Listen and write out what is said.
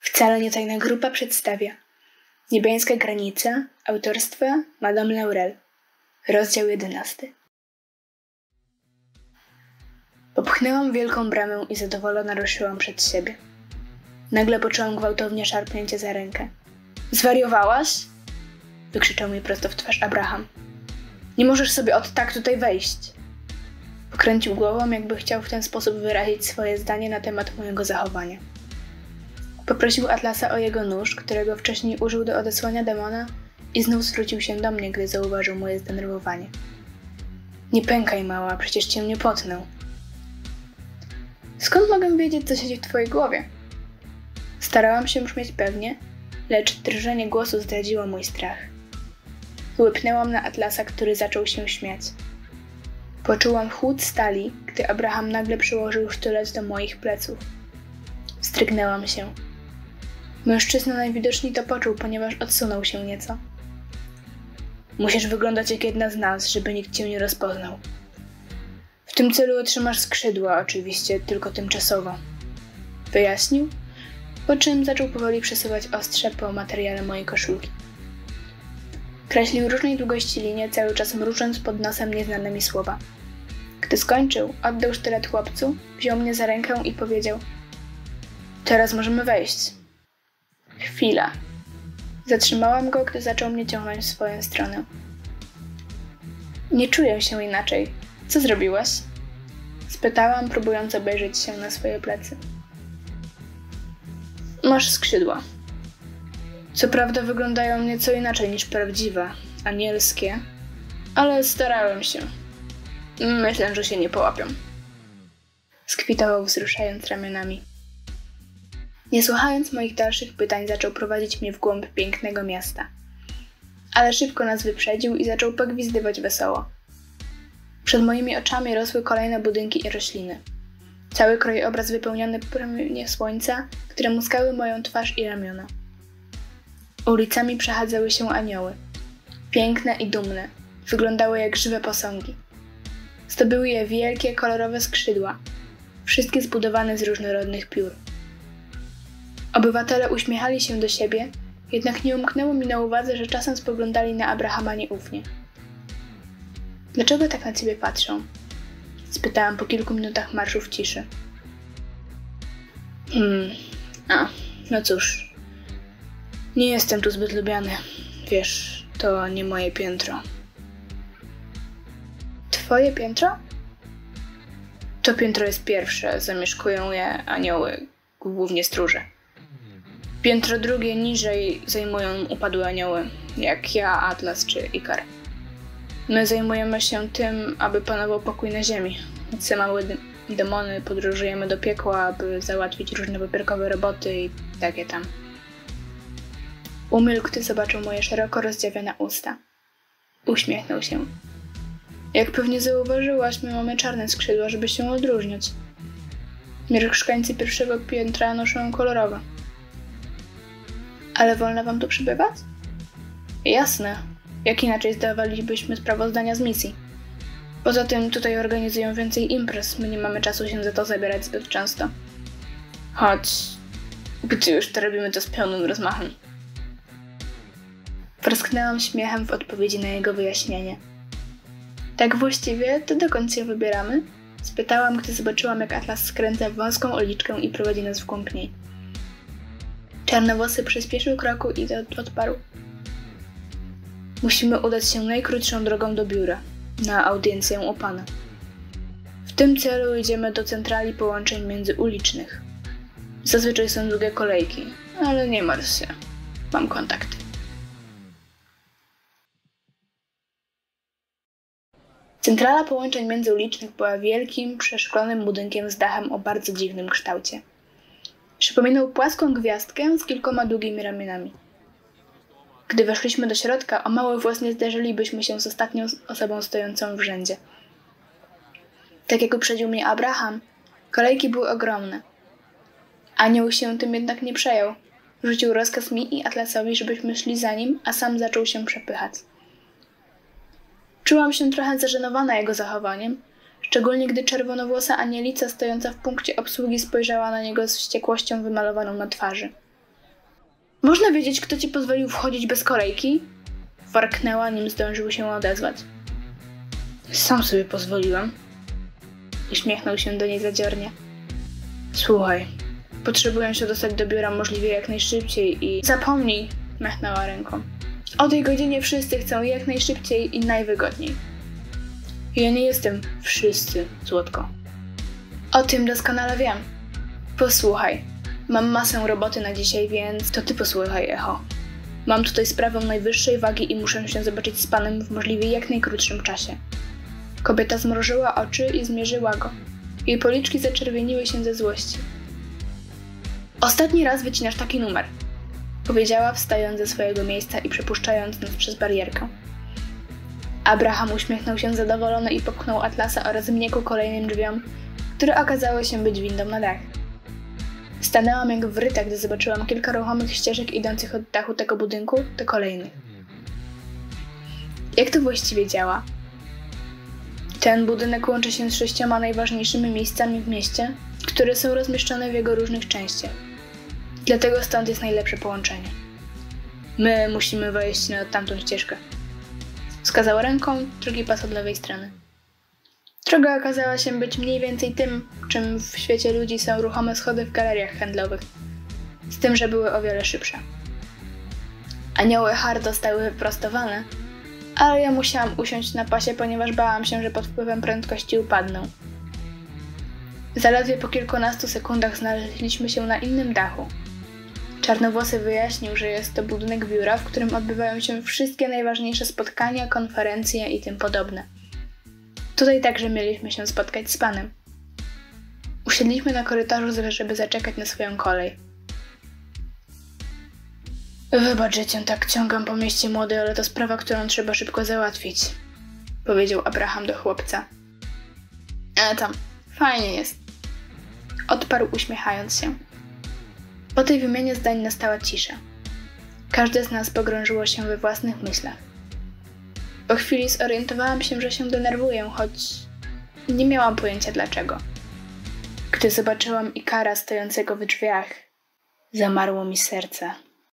Wcale nie tajna grupa przedstawia Niebiańska granica autorstwa Madame Laurel. Rozdział 11. Popchnęłam wielką bramę i zadowolona ruszyłam przed siebie. Nagle poczułam gwałtownie szarpnięcie za rękę. Zwariowałaś? Wykrzyczał mi prosto w twarz Abraham. Nie możesz sobie od tak tutaj wejść. Pokręcił głową, jakby chciał w ten sposób wyrazić swoje zdanie na temat mojego zachowania. Poprosił Atlasa o jego nóż, którego wcześniej użył do odesłania demona, i znów zwrócił się do mnie, gdy zauważył moje zdenerwowanie. Nie pękaj, mała, przecież cię nie potnę. Skąd mogę wiedzieć, co siedzi w twojej głowie? Starałam się brzmieć pewnie, lecz drżenie głosu zdradziło mój strach. Łypnęłam na Atlasa, który zaczął się śmiać. Poczułam chłód stali, gdy Abraham nagle przyłożył sztylet do moich pleców. Wzdrygnęłam się. Mężczyzna najwidoczniej to poczuł, ponieważ odsunął się nieco. Musisz wyglądać jak jedna z nas, żeby nikt cię nie rozpoznał. W tym celu otrzymasz skrzydła, oczywiście, tylko tymczasowo. Wyjaśnił, po czym zaczął powoli przesuwać ostrze po materiale mojej koszulki. Kreślił różnej długości linie, cały czas mrucząc pod nosem nieznane mi słowa. Gdy skończył, oddał sztylet chłopcu, wziął mnie za rękę i powiedział: teraz możemy wejść. Chwila. Zatrzymałam go, gdy zaczął mnie ciągnąć w swoją stronę. Nie czuję się inaczej. Co zrobiłaś? Spytałam, próbując obejrzeć się na swoje plecy. Masz skrzydła. Co prawda wyglądają nieco inaczej niż prawdziwe, anielskie, ale starałem się. Myślę, że się nie połapią. Skwitował, wzruszając ramionami. Nie słuchając moich dalszych pytań, zaczął prowadzić mnie w głąb pięknego miasta. Ale szybko nas wyprzedził i zaczął pogwizdywać wesoło. Przed moimi oczami rosły kolejne budynki i rośliny. Cały krajobraz wypełniony promieniem słońca, które muskały moją twarz i ramiona. Ulicami przechadzały się anioły. Piękne i dumne. Wyglądały jak żywe posągi. Zdobyły je wielkie, kolorowe skrzydła. Wszystkie zbudowane z różnorodnych piór. Obywatele uśmiechali się do siebie, jednak nie umknęło mi na uwadze, że czasem spoglądali na Abrahama nieufnie. Dlaczego tak na ciebie patrzą? Spytałam po kilku minutach marszu w ciszy. No cóż. Nie jestem tu zbyt lubiany. Wiesz, to nie moje piętro. Twoje piętro? To piętro jest pierwsze, zamieszkują je anioły, głównie stróże. Piętro drugie niżej zajmują upadłe anioły, jak ja, Atlas czy Ikar. My zajmujemy się tym, aby panował pokój na ziemi. Te małe demony podróżujemy do piekła, aby załatwić różne papierkowe roboty i takie tam. Umilkł, gdy zobaczył moje szeroko rozdziawione usta. Uśmiechnął się. Jak pewnie zauważyłaś, my mamy czarne skrzydła, żeby się odróżniać. Mieszkańcy pierwszego piętra noszą kolorowe. Ale wolno wam tu przybywać? Jasne. Jak inaczej zdawalibyśmy sprawozdania z misji? Poza tym tutaj organizują więcej imprez, my nie mamy czasu się za to zabierać zbyt często. Choć, gdy już to robimy, to z pełnym rozmachem. Wrsknęłam śmiechem w odpowiedzi na jego wyjaśnienie. Tak właściwie, to dokąd się wybieramy? Spytałam, gdy zobaczyłam, jak Atlas skręca w wąską uliczkę i prowadzi nas w głąb niej. Czarnowłosy przyspieszył kroku i odparł. Musimy udać się najkrótszą drogą do biura, na audiencję u pana. W tym celu idziemy do centrali połączeń międzyulicznych. Zazwyczaj są długie kolejki, ale nie martw się. Mam kontakty. Centrala połączeń międzyulicznych była wielkim, przeszklonym budynkiem z dachem o bardzo dziwnym kształcie. Przypominał płaską gwiazdkę z kilkoma długimi ramionami. Gdy weszliśmy do środka, o mały włos nie zderzylibyśmy się z ostatnią osobą stojącą w rzędzie. Tak jak uprzedził mnie Abraham, kolejki były ogromne. Anioł się tym jednak nie przejął. Rzucił rozkaz mi i Atlasowi, żebyśmy szli za nim, a sam zaczął się przepychać. Czułam się trochę zażenowana jego zachowaniem, szczególnie gdy czerwonowłosa anielica stojąca w punkcie obsługi spojrzała na niego z wściekłością wymalowaną na twarzy. Można wiedzieć, kto ci pozwolił wchodzić bez kolejki? Warknęła, nim zdążył się odezwać. Sam sobie pozwoliłem. Uśmiechnął się do niej zadziornie. Słuchaj, potrzebuję się dostać do biura możliwie jak najszybciej i... Zapomnij, machnęła ręką. O tej godzinie wszyscy chcą jak najszybciej i najwygodniej. Ja nie jestem wszyscy, złotko. O tym doskonale wiem. Posłuchaj, mam masę roboty na dzisiaj, więc to ty posłuchaj, Echo. Mam tutaj sprawę najwyższej wagi i muszę się zobaczyć z panem w możliwie jak najkrótszym czasie. Kobieta zmrużyła oczy i zmierzyła go. Jej policzki zaczerwieniły się ze złości. Ostatni raz wycinasz taki numer, powiedziała, wstając ze swojego miejsca i przepuszczając nas przez barierkę. Abraham uśmiechnął się zadowolony i popchnął Atlasa oraz mnie ku kolejnym drzwiom, które okazały się być windą na dach. Stanęłam jak wryta, gdy zobaczyłam kilka ruchomych ścieżek idących od dachu tego budynku do kolejnych. Jak to właściwie działa? Ten budynek łączy się z 6 najważniejszymi miejscami w mieście, które są rozmieszczone w jego różnych częściach. Dlatego stąd jest najlepsze połączenie. My musimy wejść na tamtą ścieżkę. Wskazał ręką drugi pas od lewej strony. Droga okazała się być mniej więcej tym, czym w świecie ludzi są ruchome schody w galeriach handlowych, z tym, że były o wiele szybsze. Anioły hardo stały wyprostowane, ale ja musiałam usiąść na pasie, ponieważ bałam się, że pod wpływem prędkości upadnę. Zaledwie po kilkunastu sekundach znaleźliśmy się na innym dachu. Czarnowłosy wyjaśnił, że jest to budynek biura, w którym odbywają się wszystkie najważniejsze spotkania, konferencje i tym podobne. Tutaj także mieliśmy się spotkać z panem. Usiedliśmy na korytarzu, żeby zaczekać na swoją kolej. Wybacz, że cię tak ciągam po mieście, młody, ale to sprawa, którą trzeba szybko załatwić, powiedział Abraham do chłopca. Tam, fajnie jest, odparł, uśmiechając się. Po tej wymianie zdań nastała cisza. Każde z nas pogrążyło się we własnych myślach. Po chwili zorientowałam się, że się denerwuję, choć nie miałam pojęcia dlaczego. Gdy zobaczyłam Ikara stojącego w drzwiach, zamarło mi serce.